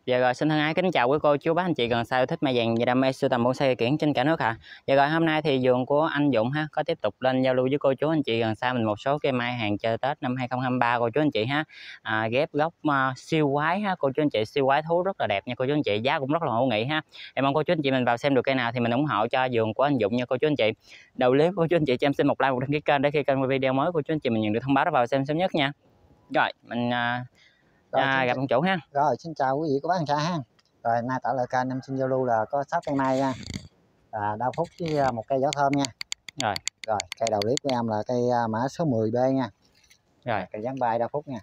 Dạ rồi, xin thân ái kính chào quý cô chú bác anh chị gần xa yêu thích mai vàng và đam mê sưu tầm bonsai cây kiểng trên cả nước ạ. Dạ rồi, hôm nay thì vườn của anh Dũng ha có tiếp tục lên giao lưu với cô chú anh chị gần xa mình một số cây mai hàng chờ Tết năm 2023 cô chú anh chị ha. Ghép gốc siêu quái ha cô chú anh chị, siêu quái thú rất là đẹp nha cô chú anh chị, giá cũng rất là hữu nghị ha. Em mong cô chú anh chị mình vào xem được cây nào thì mình ủng hộ cho vườn của anh Dũng nha cô chú anh chị. Đầu clip cô chú anh chị cho em xin một like, một đăng ký kênh để khi kênh video mới cô chú anh chị mình nhận được thông báo đó vào xem sớm nhất nha. Rồi, mình gặp ông chủ ha. Rồi, xin chào quý vị của bác anh ha. Rồi, nay tại lời kênh em xin giao lưu là có 6 cây mai nha. Đao phúc với một cây gió thơm nha. Rồi, cây đầu clip của em là cây mã số 10B nha. Rồi, cây dáng bay đao phúc nha.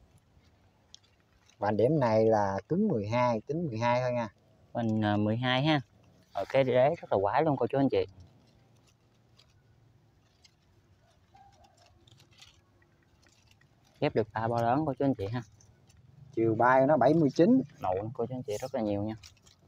Và điểm này là cứng 12, tính 12 thôi nha. Mình 12 ha. Rồi cái đế rất là quái luôn cô chú anh chị. Ghép được 3 bo lớn cô chú anh chị ha. Chiều bay nó 79. Nụ cô chú anh chị rất là nhiều nha.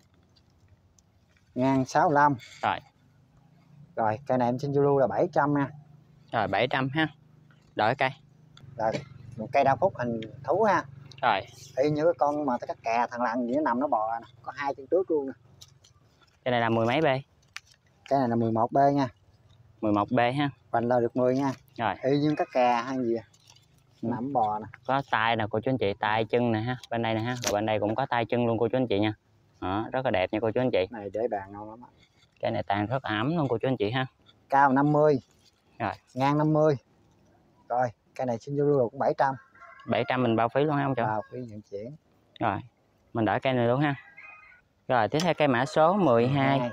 Ngang 65. Rồi. Rồi, cây này em xin giao lưu là 700 nha. Rồi 700 ha. Đổi cây. Rồi, một cây đao phúc hình thú ha. Rồi. Y như cái con mà cái kè thằng lằn gì nó nằm nó bò nè, có 2 chân trước luôn nè. Cái này là 10 mấy B? Cái này là 11B nha. 11B ha. Hoành là được 10 nha. Rồi. Y như các kè hay gì nằm bò nè. Có tay nè cô chú anh chị, tay chân nè ha, bên đây nè ha, rồi bên đây cũng có tay chân luôn cô chú anh chị nha. Đó, rất là đẹp nha cô chú anh chị. Này để bàn ngon lắm. Cái này tàn rất ẩm luôn cô chú anh chị ha. Cao 50. Rồi. Ngang 50. Rồi, cái này xin giao lưu cũng 700. 700 mình bao phí luôn ha ông chủ? Bao phí vận chuyển. Rồi, mình đỡ cây này luôn ha. Rồi, tiếp theo cây mã số 12.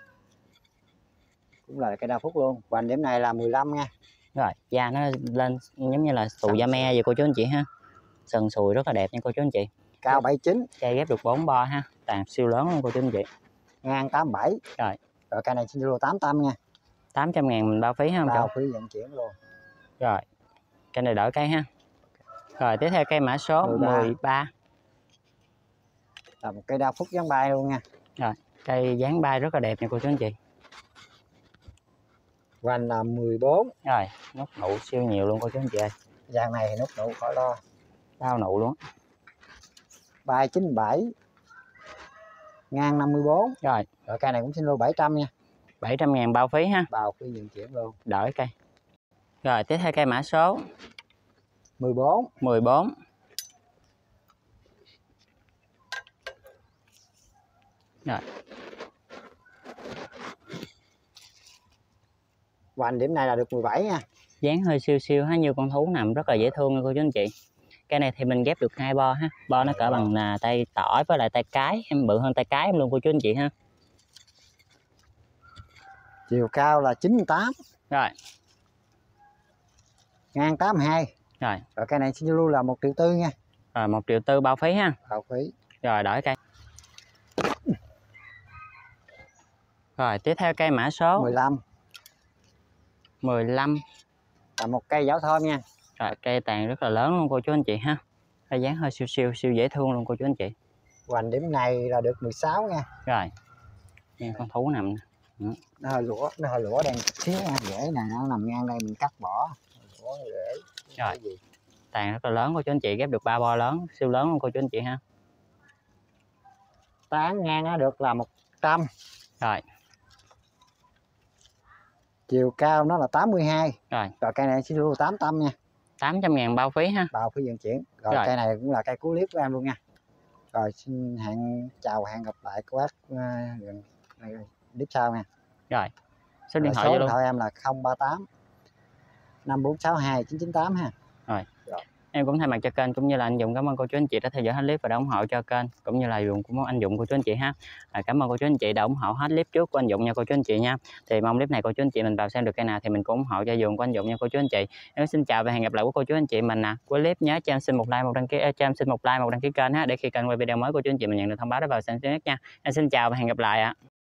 Cũng là cây đao phúc luôn. Hoành điểm này là 15 nha. Rồi, da nó lên giống như là xù da me vậy cô chú anh chị ha. Sần sùi rất là đẹp nha cô chú anh chị. Cao 79. Cây ghép được 4 bo ha, tàn siêu lớn luôn cô chú anh chị. Ngang 87. Rồi. Rồi cây này xin giao lưu 800 nha. 800.000 mình bao phí ha không bao chú? phí vận chuyển luôn. Rồi, cây này đỡ cây ha. Rồi, tiếp theo cây mã số 13. Là một cây đao phúc dáng bay luôn nha. Rồi, cây dáng bay rất là đẹp nha cô chú anh chị. Hoành là 14. Rồi, nút nụ siêu nhiều luôn cô chú anh chị ơi. Dàn này thì nút nụ khỏi lo. Bao nụ luôn. Bay 97. Ngang 54. Rồi. Rồi cây này cũng xin lô 700 nha. 700.000 bao phí ha. Bao phí vận chuyển luôn. Đỡ cây. Rồi, tiếp theo cây mã số 14. 14. Rồi. Hoành điểm này là được 17 nha. Dáng hơi siêu siêu ha, như con thú nằm rất là dễ thương nha cô chú anh chị. Cây này thì mình ghép được 2 bo ha. Bo nó cỡ bằng tay tỏi với lại tay cái, em bự hơn tay cái em luôn cô chú anh chị ha. Chiều cao là 98. Rồi. Ngang 82. Rồi. Rồi cây này xin lưu là 1,4 triệu nha. Rồi 1,4 triệu bao phí ha. Bao phí. Rồi đổi cây. Rồi tiếp theo cây mã số 15. 15. Là một cây gió thơm nha. Rồi cây tàn rất là lớn luôn cô chú anh chị ha. Cây dáng hơi siêu dễ thương luôn cô chú anh chị. Hoành điểm này là được 16 nha. Rồi. Nghe con thú nằm. Nó hơi lũa đang xíu nha, rễ này nó nằm ngang đây mình cắt bỏ. Lũa rễ. Rồi. Tàn rất là lớn cô chú anh chị, ghép được 3 bo lớn, siêu lớn luôn cô chú anh chị ha. Tán ngang nó được là 100. Rồi. Chiều cao nó là 82. Rồi. Rồi cây này xin lưu 800 nha. 800.000 bao phí ha. Bao phí vận chuyển. Rồi cây này cũng là cây cuối clip của em luôn nha. Rồi xin hẹn gặp lại các bác clip sau nha. Rồi. Số điện thoại số điện thoại em là 038 5462 998 ha. Rồi. Em cũng thay mặt cho kênh cũng như là anh Dũng cảm ơn cô chú anh chị đã theo dõi hết clip và đã ủng hộ cho kênh cũng như là dùng của anh Dũng cô chú anh chị ha. Cảm ơn cô chú anh chị đã ủng hộ hết clip trước của anh Dũng nha cô chú anh chị nha. Thì mong clip này cô chú anh chị mình vào xem được cái nào thì mình cũng ủng hộ cho dùng của anh Dũng nha cô chú anh chị. Em xin chào và hẹn gặp lại của cô chú anh chị mình nè. Cuối clip nhớ cho em xin một like, một đăng ký một đăng ký kênh ha, để khi kênh quay video mới cô chú anh chị mình nhận được thông báo đó vào xem trước nha. Em xin chào và hẹn gặp lại ạ.